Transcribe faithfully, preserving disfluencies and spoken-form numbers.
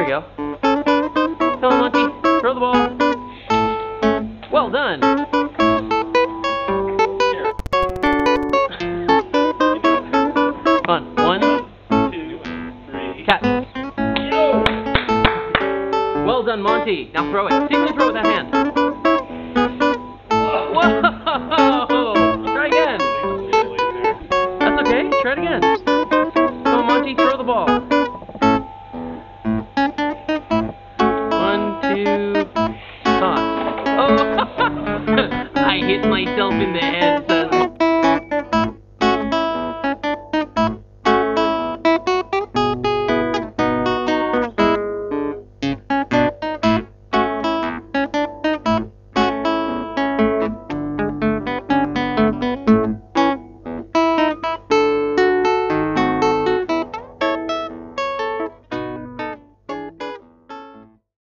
we go. Come on, Monty. Throw the ball. Well done. Come on. One, two, three. Catch. Well done, Monty. Now throw it. See if you can throw it with that hand.